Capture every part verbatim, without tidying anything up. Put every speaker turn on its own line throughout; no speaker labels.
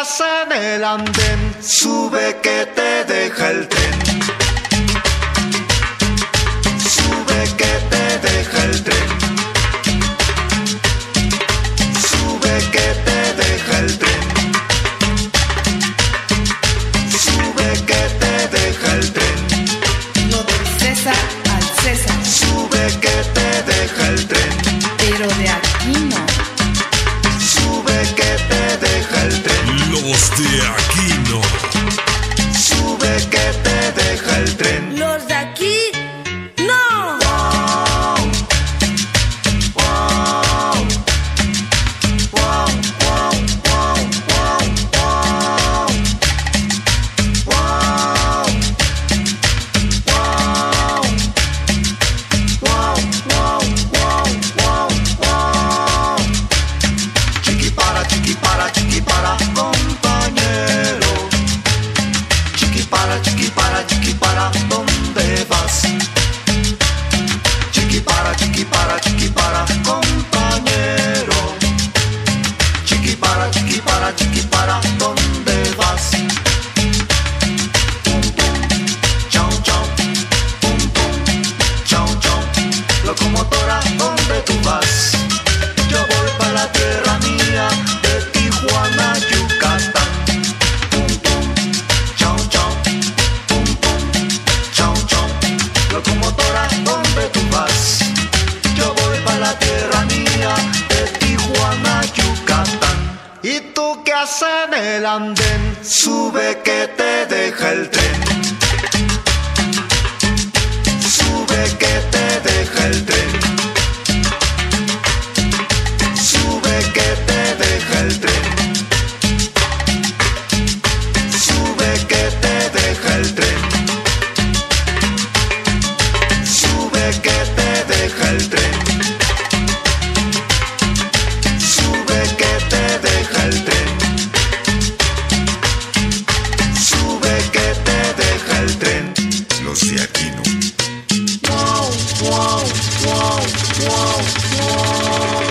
casa en el andén, sube que te deja el tren. Sube que te deja el tren. Sube que te deja el tren. Sube que te deja el tren.
Lo del César al César.
Sube que te deja el tren.
Pero de aquí no.
Sube que te deja el tren.
Los de aquí no.
Sube que te deja el tren.
Los de aquí no.
Wow. Wow. Wow, wow, wow, wow, wow. Wow. Wow. Wow, wow, wow, wow, wow. Chiqui para, chiqui para, chiqui para, compañero. Chiqui para, chiqui para, chiqui para, ¿dónde vas? Chiqui para, chiqui para, chiqui para, compañero. Chiqui para, chiqui para, chiqui para, ¿dónde vas? Pum pum, chau chau, pum pum, chau chau. Locomotora, ¿dónde tú vas? Yo voy para la tierra mía de Tijuana, Yucatán. Pum pum, chau chau, pum pum, chau chau. Locomotora, ¿dónde tú vas? Yo voy para la tierra mía de Tijuana, Yucatán. ¿Y tú qué haces en el andén? Sube que te deja el tren. Sube que te deja el tren. Sube que te deja el tren. Sube que te deja el tren. Sube que te deja el tren. Sube que te deja el tren. Sube que te deja el tren.
Los de aquí no.
Wow, wow, wow, wow, wow.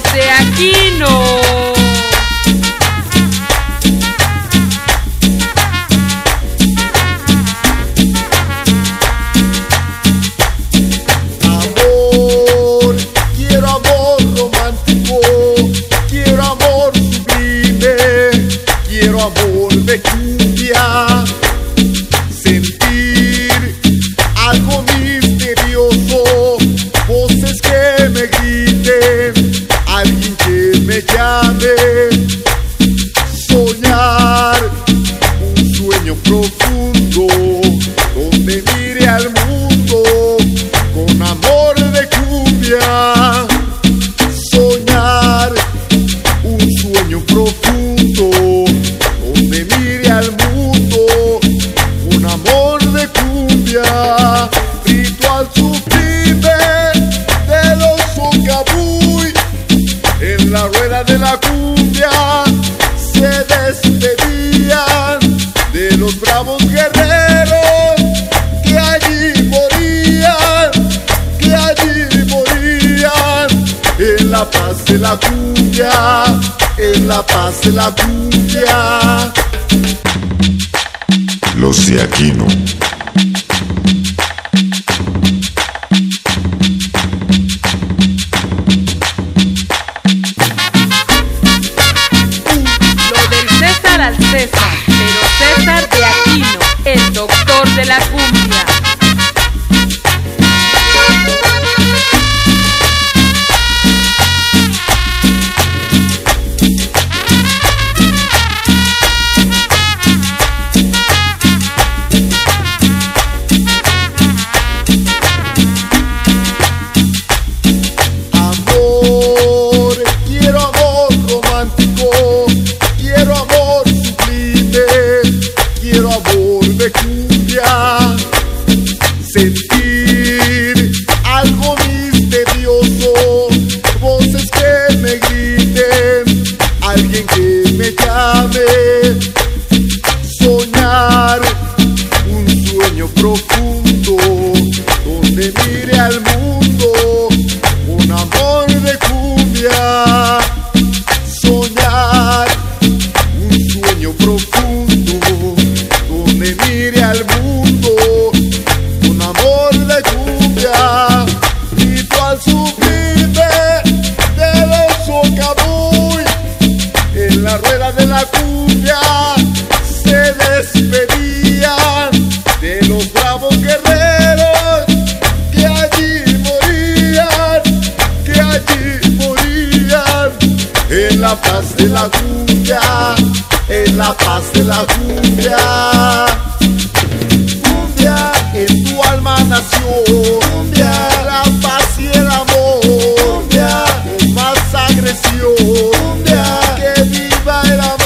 de Aquino.
Amor, quiero amor romántico, quiero amor sublime, quiero amor de cumbia, sentir algo misterioso, voces que me griten, alguien que me llame, soñar un sueño profundo donde mire al mundo con amor de cumbia, soñar un sueño profundo donde mire al mundo con amor de cumbia, ritual sublime de los Socabuy, en la rueda de la cumbia se despedían de los bravos guerreros que allí morían, que allí morían, en la paz de la cumbia, en la paz de la cumbia.
Los de Aquino.
Lo del César al César, pero César de Aquino, el doctor de la cumbia.
Amor, quiero amor romántico, quiero amor sublime, quiero amor de cumbia, sentir algo misterioso, voces que me griten, alguien que me llame, soñar un sueño profundo donde mire al mundo con amor de cumbia, soñar un sueño profundo donde mire al mundo con amor de cumbia, ritual sublime de los Socabuy, en la rueda de la cumbia se despedían de los bravos guerreros que allí morían, que allí morían, en la paz de la cumbia, en la paz de la cumbia. Cumbia en tu alma nació, cumbia la paz y el amor, cumbia con más agresión, cumbia que viva el amor.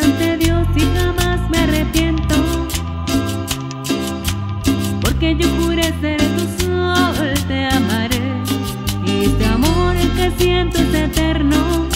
ante Dios y jamás me arrepiento, porque yo juré ser tu sol, te amaré, y este amor que siento es eterno.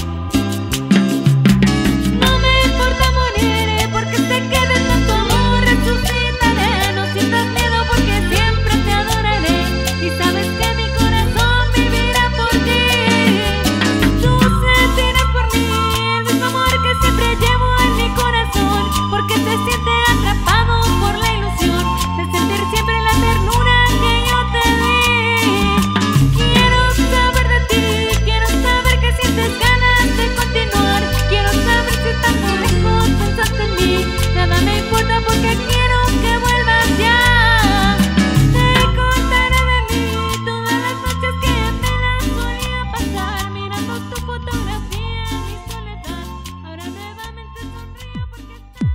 No me importa morir, porque sé que de tanto amor resucitaré. No sientas miedo, porque siempre te adoraré, y sabes que mi corazón vivirá por ti. Tú sentirás por mí el mismo amor que siempre llevo en mi corazón, porque se siente atrapado por la ilusión de sentir siempre la ternura que yo te di. Quiero saber de ti, quiero saber que sientes ganas de continuar, quiero saber si estás muy lejos pensando en mí. Nada me importa porque quiero que vuelvas ya. Te contaré de mí todas las noches que apenas solía pasar, mirando tu fotografía en mi soledad. Ahora nuevamente sonrío porque estás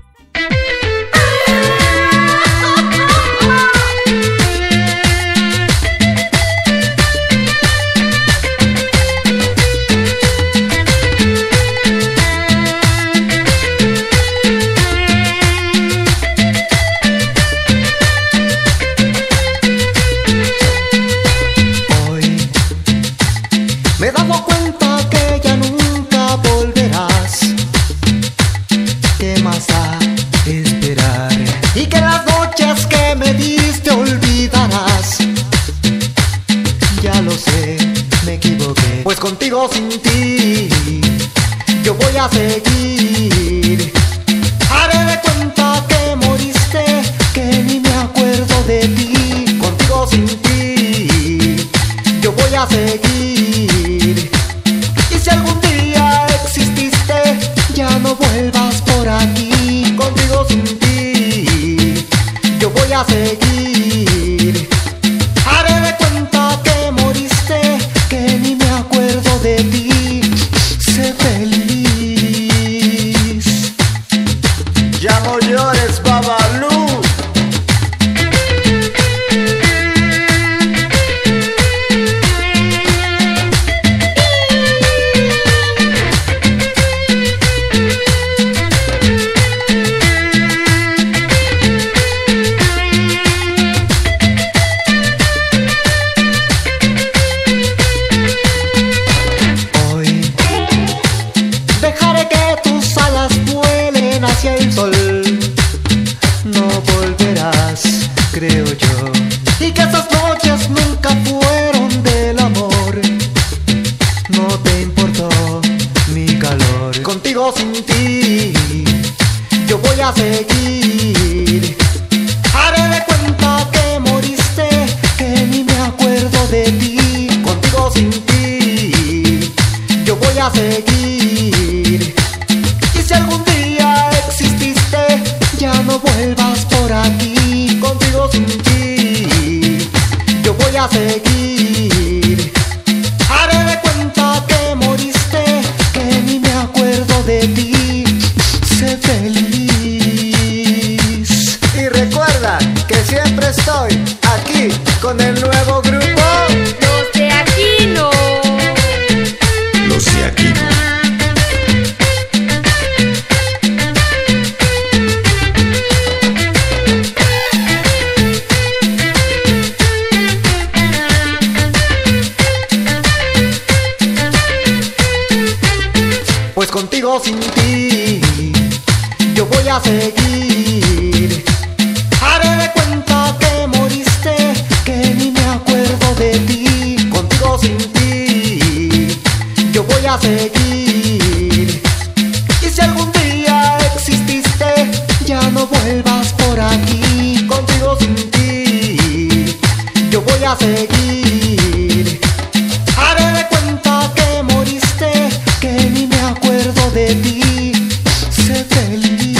Hoy me he dado cuenta que ya nunca volverás. ¿Qué más da esperar? Y que las noches que me diste olvidarás. Ya lo sé, me equivoqué, pues contigo sin ti yo voy a seguir. Haré de cuenta que moriste, que ni me acuerdo de ti. Contigo sin ti yo voy a seguir. Y si algún día exististe, ya no vuelvas por aquí. Contigo sin ti yo voy a seguir. Haré de cuenta que moriste, que ni me acuerdo de ti. Sé feliz.
Ya no llores, Babalú.
Hoy dejaré que tus alas vuelen hacia el sol. No volverás, creo yo. Y que esas noches nunca fueron del amor. No te importó mi calor. Contigo sin ti yo voy a seguir. Haré de cuenta que moriste, que ni me acuerdo de ti. Contigo sin ti yo voy a seguir. Y si algún día exististe, ya no vuelvas por aquí. Contigo sin ti yo voy a seguir. Haré de cuenta que moriste, que ni me acuerdo de ti. Sé feliz.
Y recuerda que siempre estoy aquí con el nuevo grupo.
Los de Aquino.
Los de Aquino.
Pues contigo sin ti yo voy a seguir. Haré de cuenta que moriste, que ni me acuerdo de ti. Contigo sin ti yo voy a seguir. Y si algún día exististe, ya no vuelvas por aquí. Contigo sin ti yo voy a seguir. Haré de cuenta que moriste, que ni me acuerdo de ti. Sé feliz.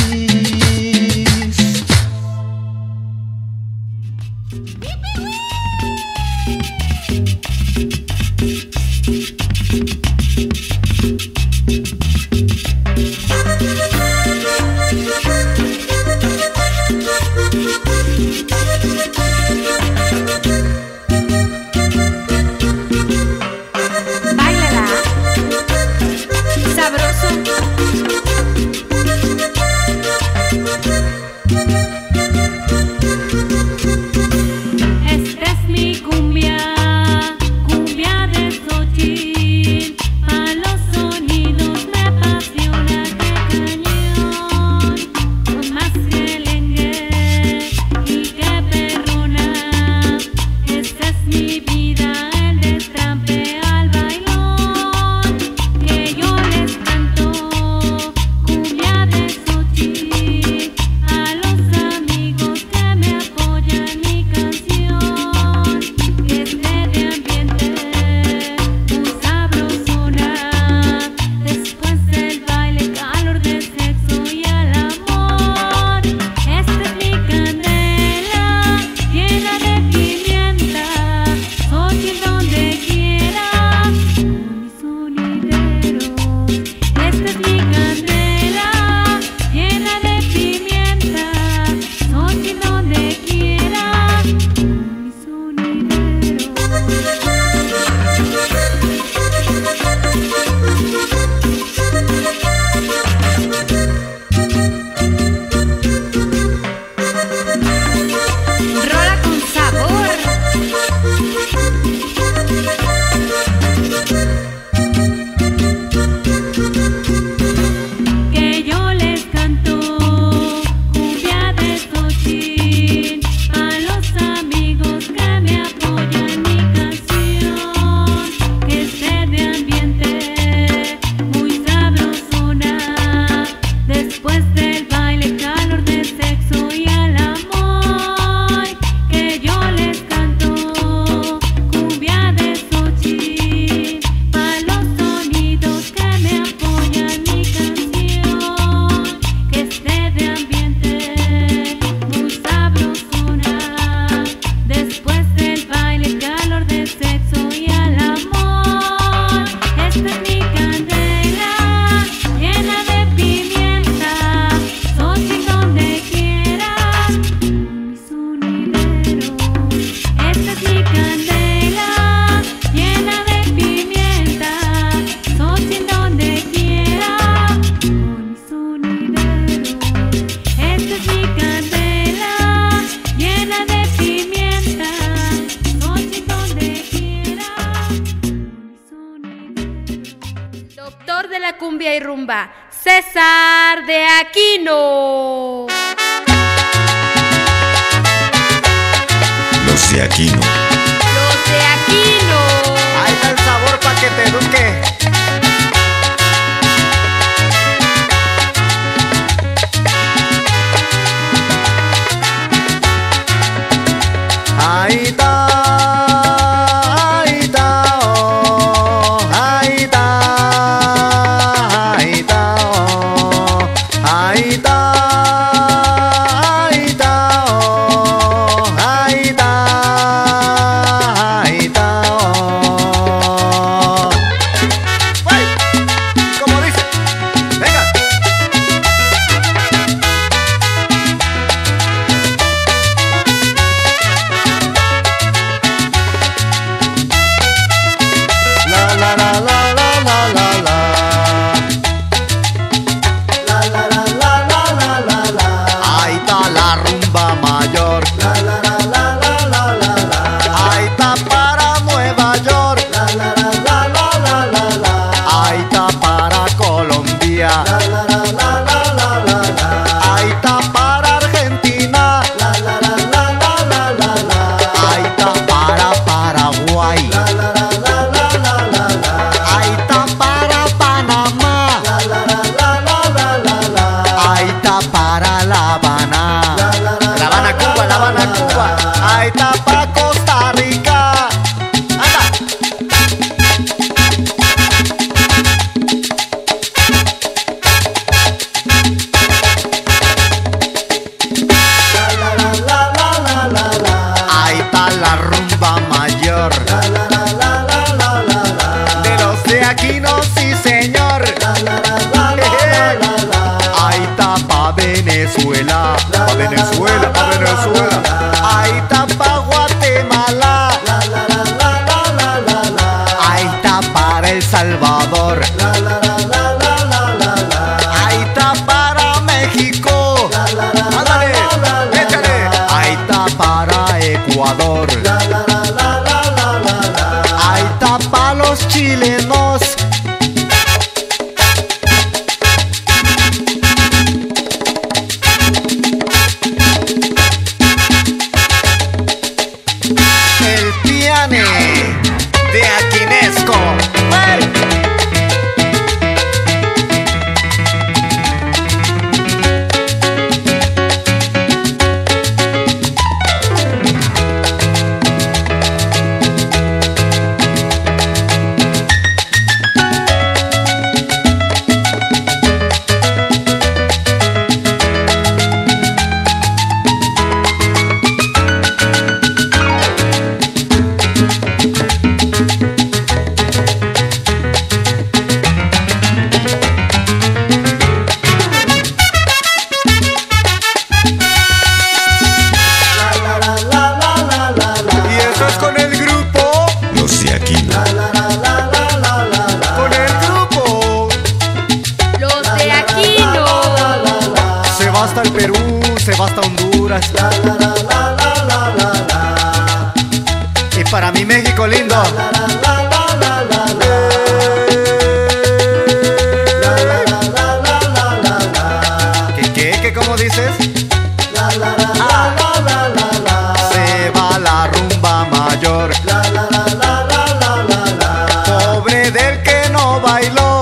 cumbia y rumba, César de Aquino.
Los de Aquino.
Los de Aquino.
Ahí está el sabor pa' que te eduque. Ahí está, ahí está, oh, ahí está, ahí está, oh, ahí está, ahí está, oh, ahí está, ahí está, oh. ¡Ay! Como dice, venga. La la la la la la la la. La la la la la la la la. Ahí está la rumba mayor. La la la la la la la la. Ahí está para Nueva York. La la la la la la la la. Ahí está para Colombia. La la la la la la la la. Ahí está para Argentina. La la la la la la la la. Ahí está para Paraguay. La la la la la la la la. Ahí está para Panamá. La la la la la la la la. Ahí está para La Habana. La Habana, Cuba, La Habana, Cuba. Ahí está para Costa Rica. Anda. La la la la la la la la. Ahí está la rumba mayor. La la la la la la la la. De los de Aquino, sí señor. La la la la la la la. Ahí está pa Venezuela. Pa Venezuela, pa Venezuela. Ahí está pa Guatemala. La la la la la la la la. Ahí está para El Salvador. La la la la la la la la. Ahí está para México. La la la la la la. Échale. Ahí está para Ecuador. La la la la la la la la. Ahí está para los chilenos. El piane de Aquinesco. ¡Hey! La la la la la la la la. Y eso es con el grupo.
Los de Aquino.
La la la la la la la la. Con el grupo.
Los de Aquino.
Se va hasta el Perú, se va hasta Honduras. La la la la la la la la. Y para mi México lindo. La la la la la la la. La la la la la la la la. ¿Qué qué qué cómo dices? La la la la la la la la. Se va la rumba mayor. La la la la la la la la. Pobre del que no bailó.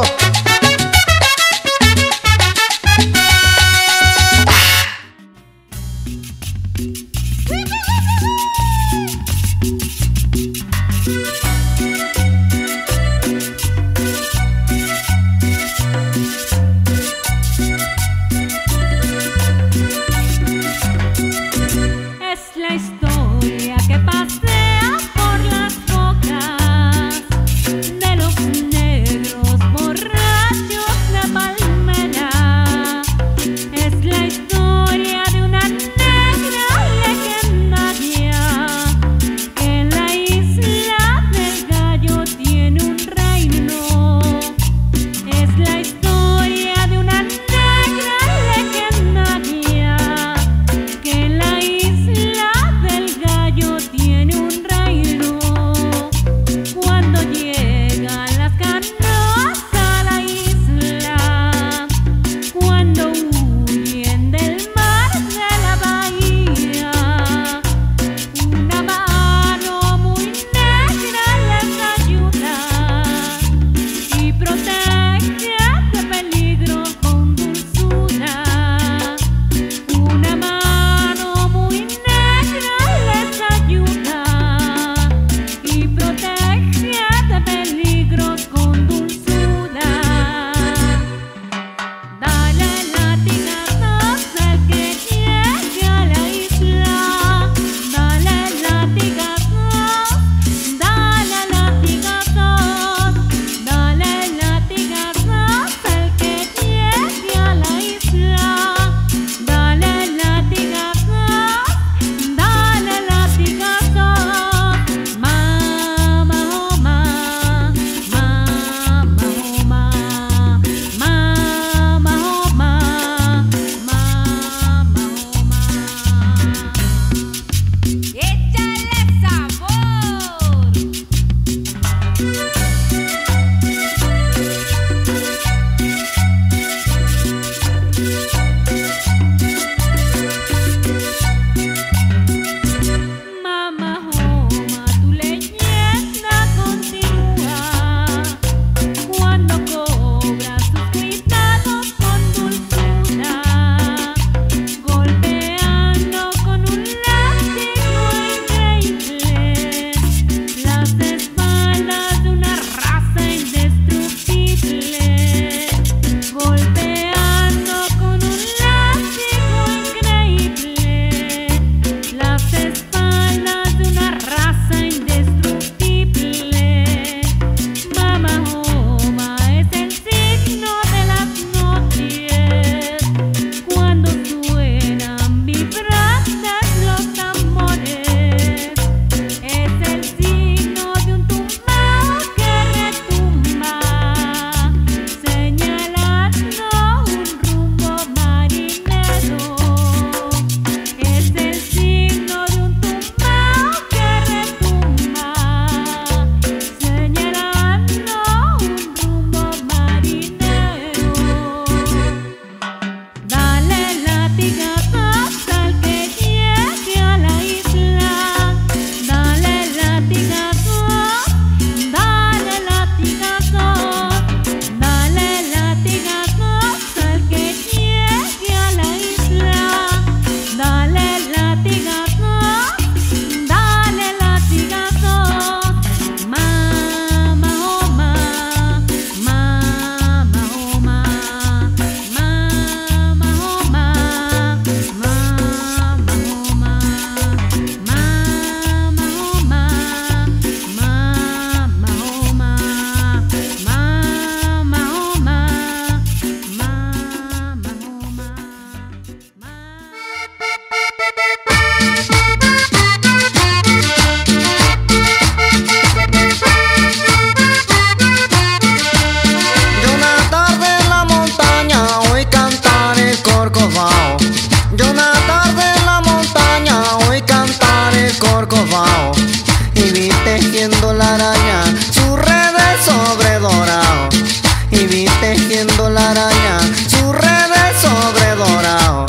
Corcovado. Yo una tarde en la montaña oí cantar el corcovado y vi tejiendo la araña sus redes sobre dorado. Y vi tejiendo la araña sus redes sobre dorado.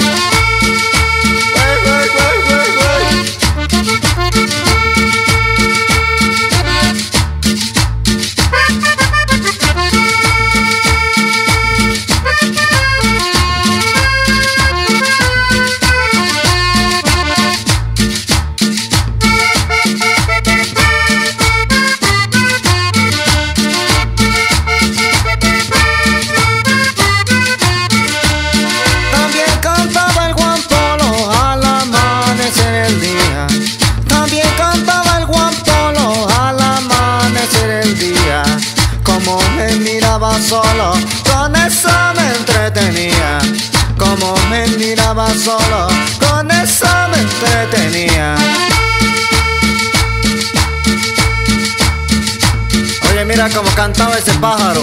Solo, con eso me entretenía. Como me miraba solo, con eso me entretenía. Oye, mira cómo cantaba ese pájaro.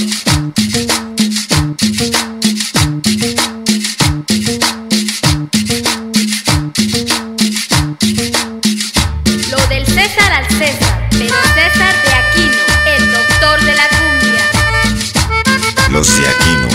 Lo del César al César, pero César de Aquino, el doctor de la cumbia.
Los de Aquino.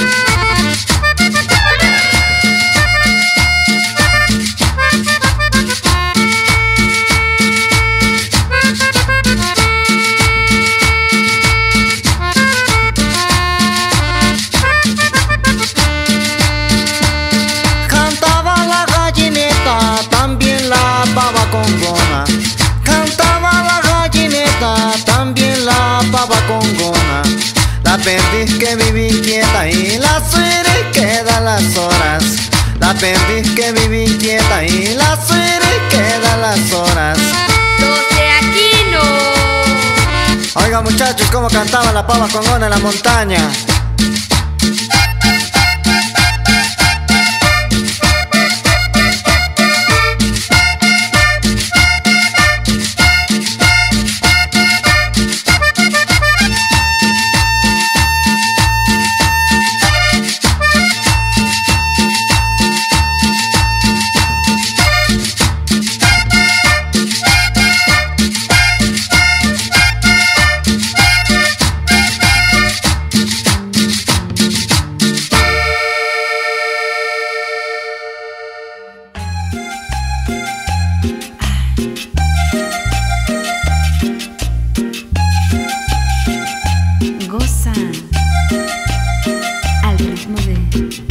Cantaba la gallineta, también la pava congona. Cantaba la gallineta, también la pava congona. La perdiz que vive inquieta y la suerte que da las horas. La perdiz que vive inquieta y la suerte que da las horas.
Los de Aquino.
Oiga muchachos, cómo cantaba la pava congona en la montaña.
Goza al ritmo de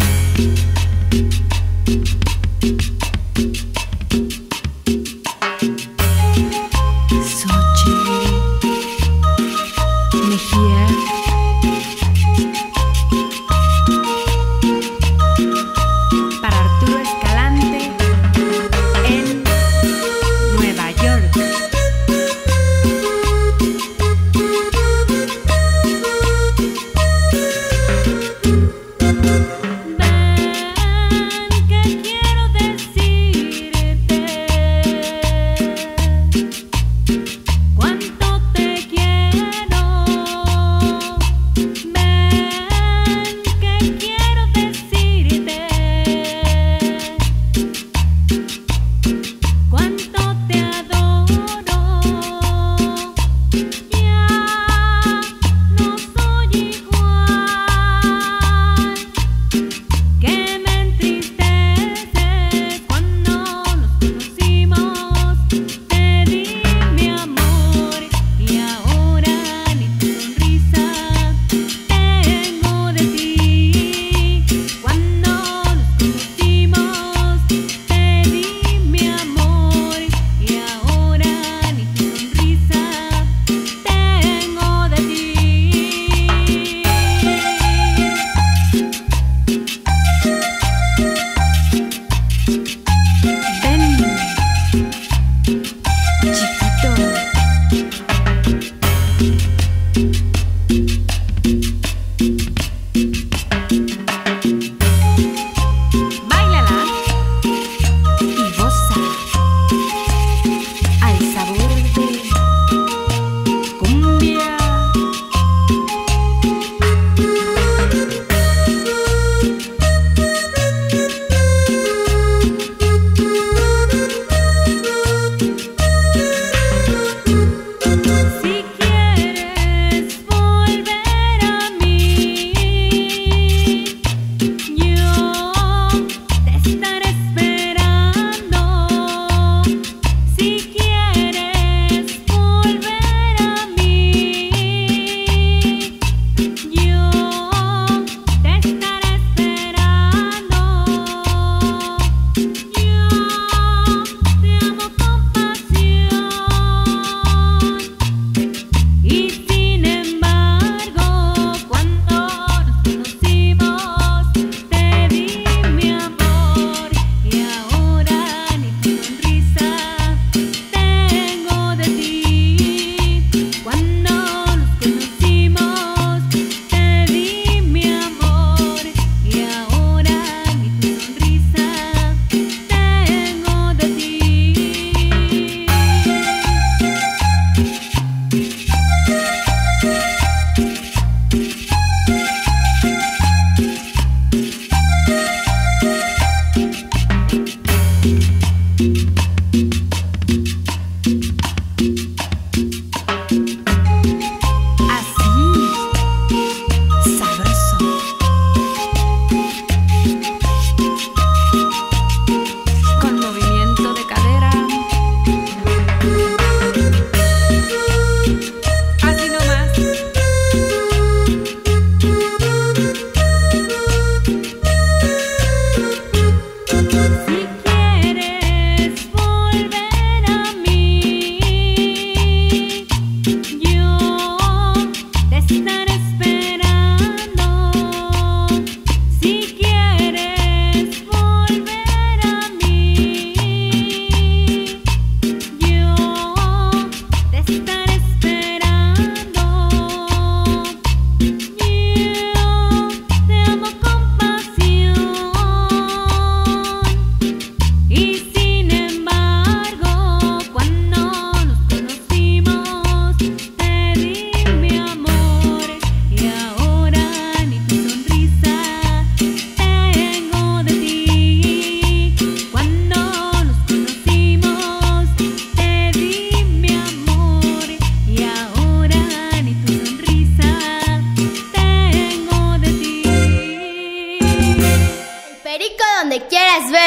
Xochitl Mejía. Para Arturo Escalante en Nueva York. Ven, que quiero decir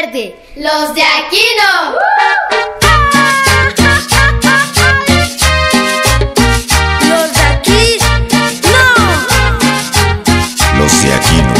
verde. ¡Los de Aquino! ¡Los de aquí! ¡No!
Los de Aquino.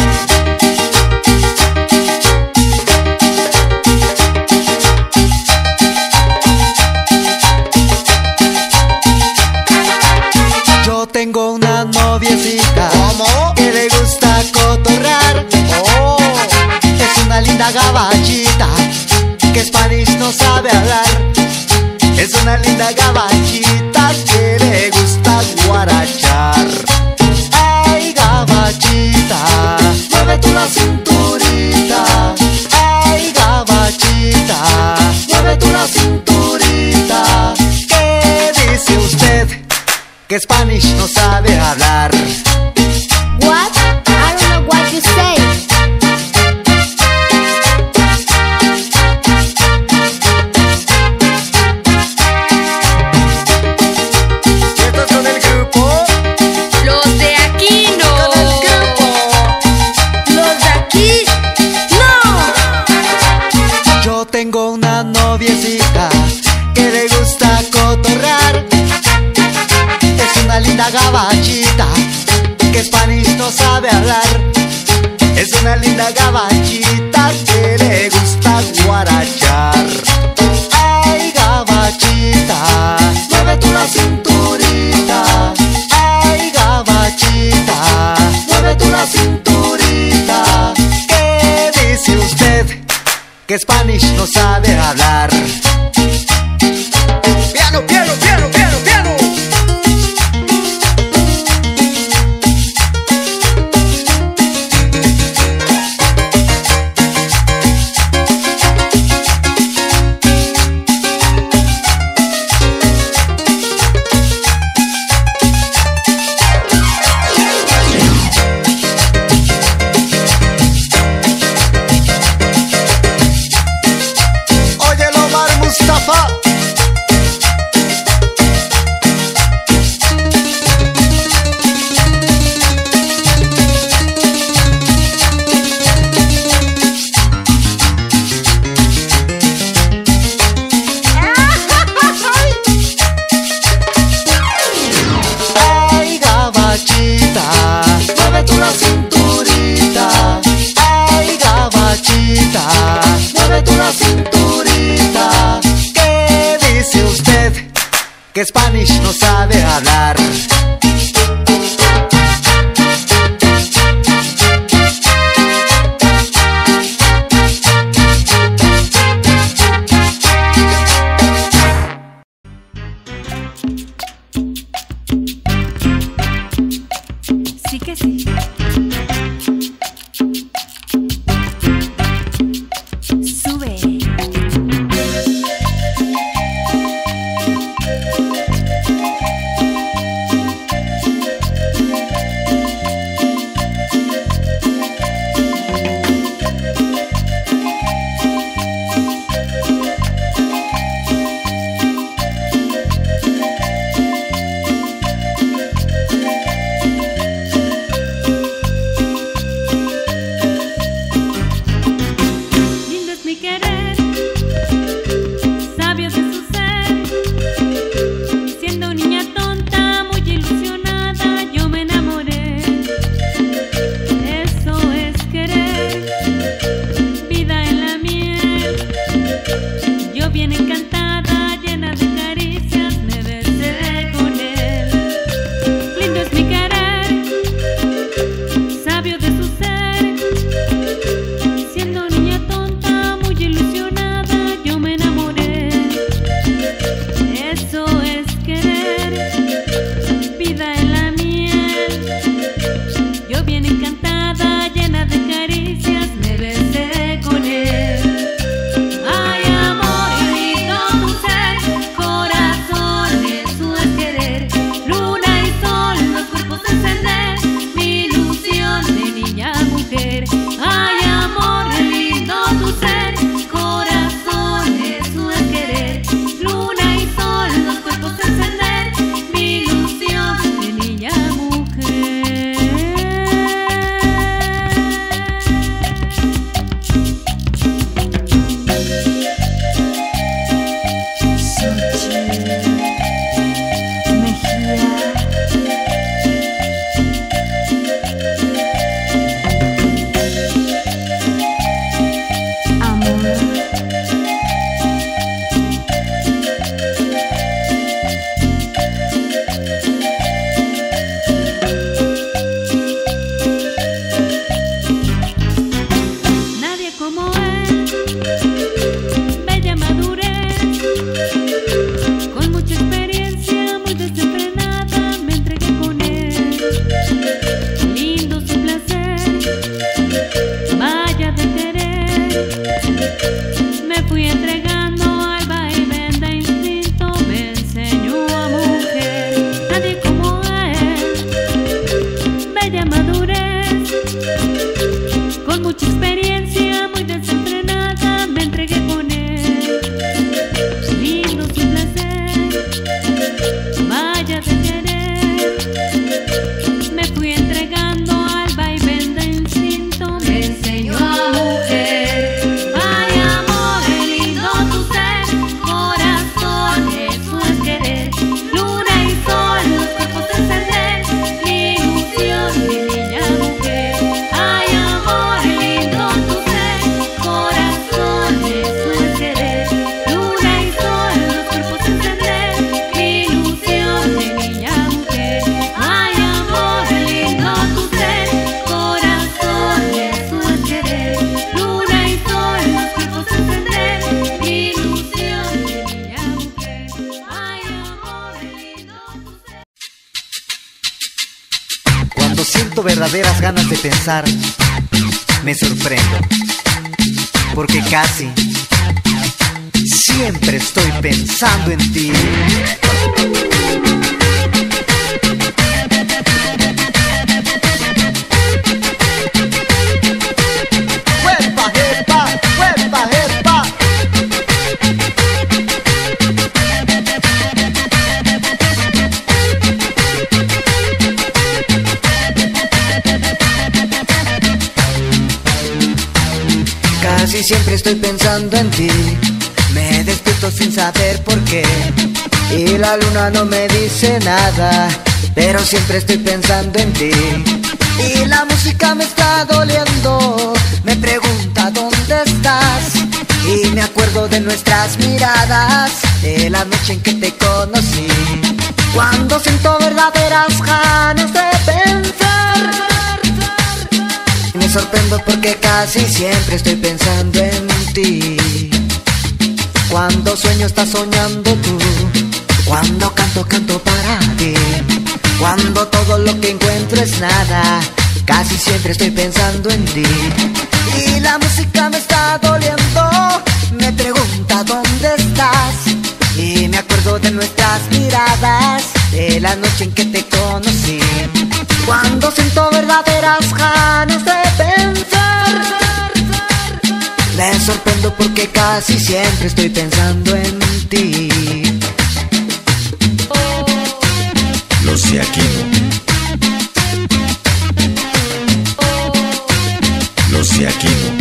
Yo tengo una noviecita.
¿Cómo?
Que le gusta cotorrear.
Oh,
Es una linda gabachita que Spanish no sabe hablar. Es una linda gabachita que le gusta guarachar. Ay, gabachita, mueve tú la cinturita. Ay, gabachita, mueve tú la cinturita. ¿Qué dice usted? Que Spanish no sabe hablar.
What? I don't know what you say.
¿y esto es con el grupo?
Los de Aquino.
¡Con el grupo!
¡Los de aquí! ¡No!
Yo tengo una noviecita que le gusta cotorrear. Es una linda gabachita que Spanish no sabe hablar. Es una linda gabachita que le gusta guarachar. Ay, gabachita, mueve tú la cinturita. Ay, gabachita, mueve tú la cinturita. ¿Qué dice usted? Que Spanish no sabe hablar.
¡Piano, piano, piano, piano, piano! Óyelo, Omar Mustafa.
Ay, gabachita, mueve tú la cinturita. Ay, gabachita, mueve tú la cinturita. ¿Qué dice usted? Que Spanish no sabe hablar.
Sí que sí. Sube. Lindo es mi querer, sabio de su ser. Siendo niña tonta, muy ilusionada, yo me enamoré. Eso es querer, vida en la miel. Yo bien encantada, llena de caricias, me besé con él. Lindo es mi querer, sabio de su ser. Siendo niña tonta, muy ilusionada, bella madurez, con mucha experiencia, muy desenfrenada, me entregué con él. Lindo su placer, vaya de querer, me fui entregando al vaivén de instinto, me enseñó a mujer, nadie como él, bella madurez, con mucha experiencia, muy desenfrenada, me entregué con él. Lindo su placer, vaya de querer, me fui entregando al vaivén de instinto, me enseñó a mujer. Ay, amor, qué lindo tu ser, corazón, eso es querer. Luna y sol, los cuerpos encender, mi ilusión, mi niña mujer. Ay, amor, qué lindo tu ser, corazón, eso es querer. Luna y sol, los cuerpos encender, mi ilusión, mi niña mujer. Ay, amor, qué lindo tu ser, corazón, eso es querer. Luna y sol, los cuerpos encender, mi ilusión, mi niña mujer. Ay, amor, qué lindo tu ser.
Cuando siento verdaderas ganas de pensar, me sorprendo, porque casi siempre estoy pensando en ti. ¡Huepa, jepa! ¡Huepa, jepa! Casi siempre estoy pensando en ti, me despierto sin saber por qué, y la luna no me dice nada, pero siempre estoy pensando en ti. Y la música me está doliendo, me pregunta dónde estás, y me acuerdo de nuestras miradas, de la noche en que te conocí, cuando siento verdaderas ganas de pensar. Me sorprendo porque casi siempre estoy pensando en ti. Cuando sueño estás soñando tú, cuando canto canto para ti, cuando todo lo que encuentro es nada, casi siempre estoy pensando en ti. Y la música me está doliendo, me pregunta dónde estás, y me acuerdo de nuestras miradas, de la noche en que te conocí, cuando siento verdaderas ganas de pensar. Me sorprendo porque casi siempre estoy pensando en ti.
Los de Aquino. Los de Aquino.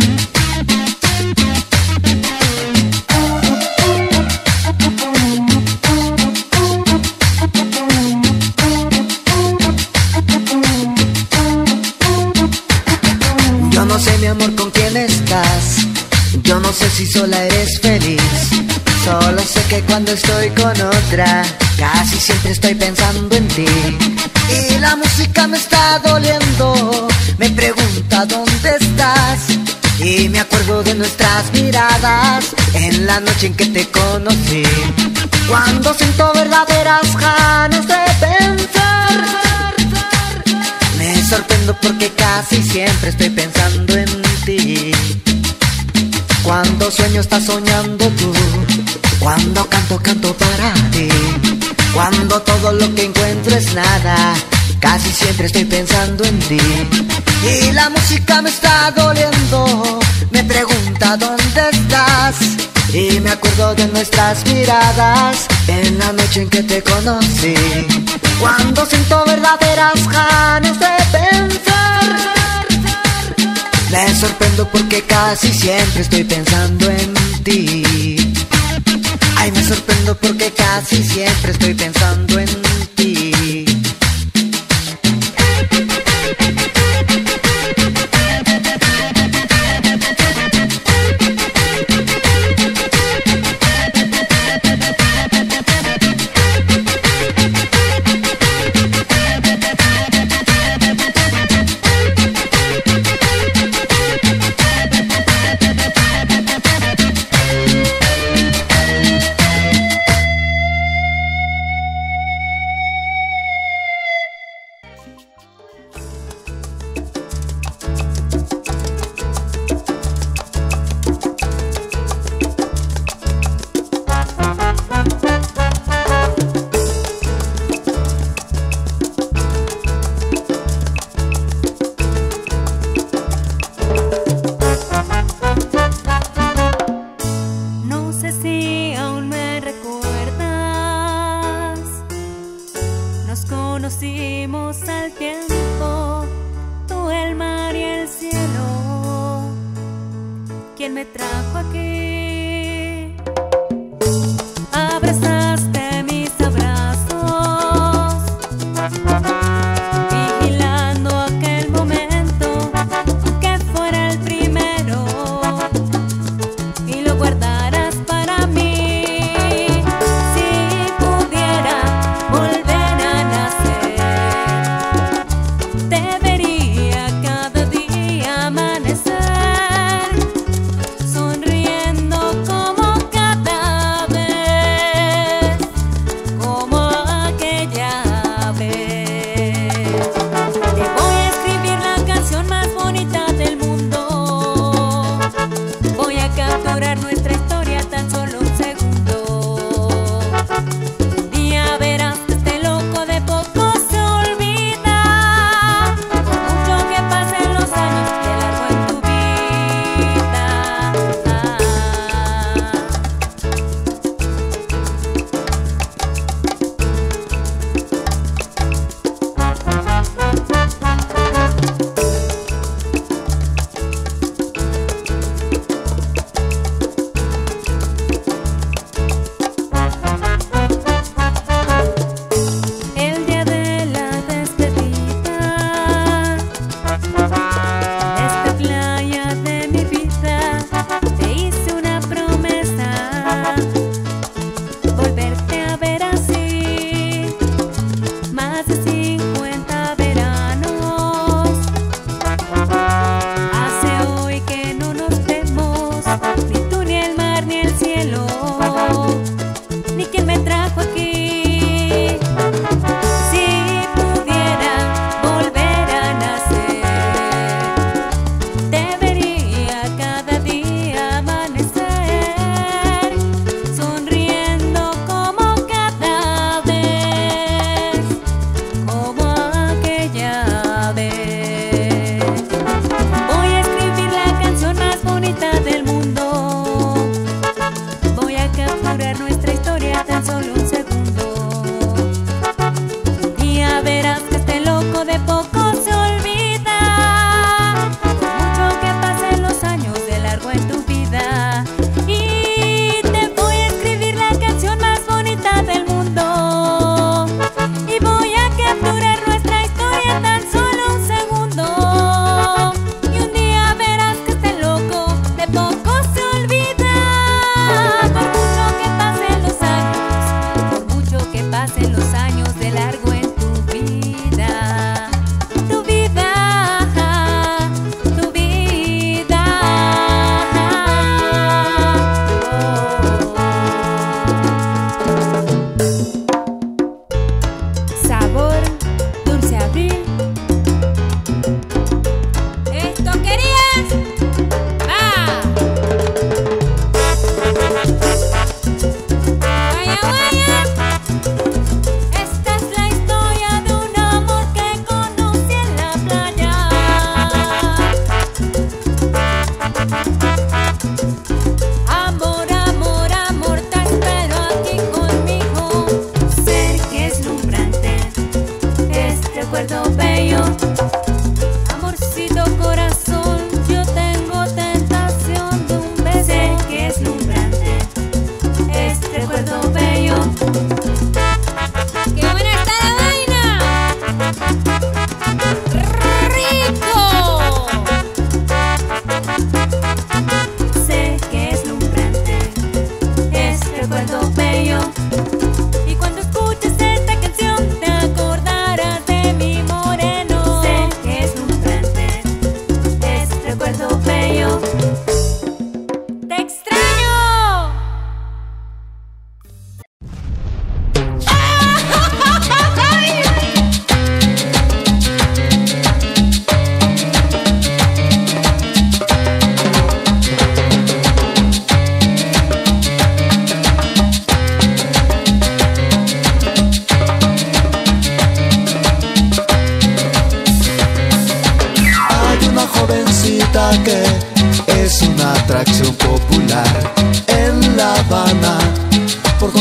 Yo no sé, mi amor, con quién estás, yo no sé si sola eres feliz, solo sé que cuando estoy con otra, casi siempre estoy pensando en ti. Y la música me está doliendo, me pregunta dónde estás, y me acuerdo de nuestras miradas, en la noche en que te conocí, cuando siento verdaderas ganas de pensar. Me sorprendo porque casi siempre estoy pensando en ti. Cuando sueño estás soñando tú, cuando canto canto para ti, cuando todo lo que encuentro es nada, casi siempre estoy pensando en ti. Y la música me está doliendo, me pregunta dónde estás, y me acuerdo de nuestras miradas, en la noche en que te conocí, cuando siento verdaderas ganas de pensar. Me sorprendo porque casi siempre estoy pensando en ti. Ay, me sorprendo porque casi siempre estoy pensando en ti.
Si aún me recuerdas, nos conocimos al tiempo, tú, el mar y el cielo. ¿Quién me trajo aquí? Abrazaste mis abrazos, vigilando aquel momento, que fuera el primero y lo guardarás para mí. Si pudiera volver a nacer, te vería cada día amanecer, sonriendo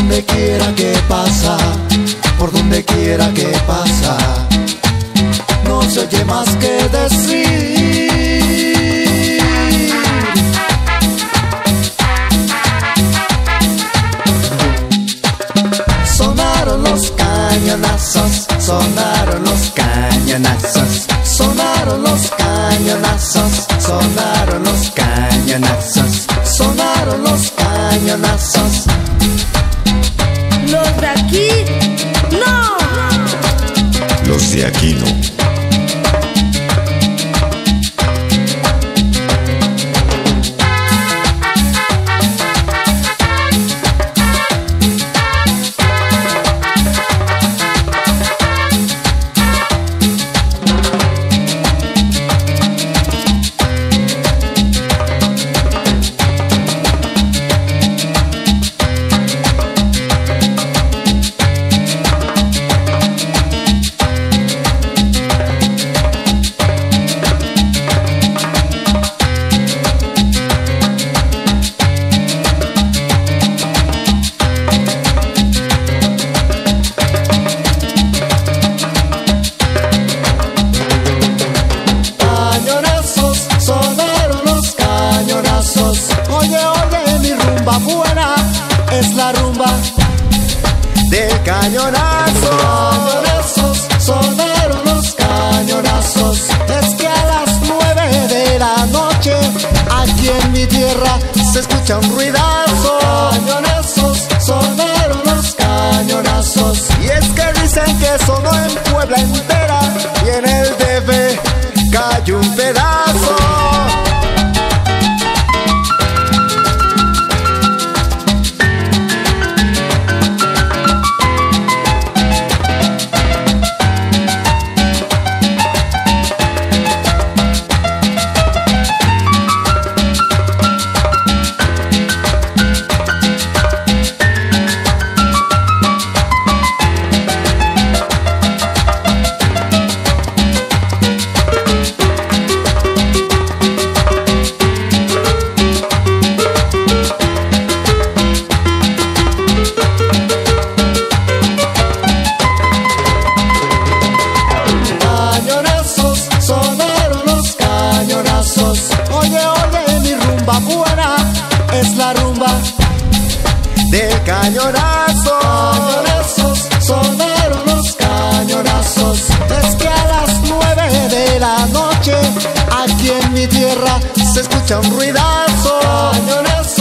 donde quiera que pasa, por donde quiera que pasa, no se oye más que decir. Sonaron los cañonazos, sonaron los cañonazos, sonaron los cañonazos, sonaron los cañonazos, sonaron los cañonazos.
Los de aquí, no.
Los de aquí no. Es la rumba del cañonazo. Cañonazos, sonaron los cañonazos. Es que a las nueve de la noche aquí en mi tierra se escucha un ruidazo. Cañonazos, sonaron los cañonazos. Y es que dicen que sonó en Puebla entera y en el D F cayó un pedazo. Oye, oye, mi rumba buena es la rumba del cañonazo. Cañonazos, sonaron los cañonazos. Es que a las nueve de la noche aquí en mi tierra se escucha un ruidazo. Cañonazos,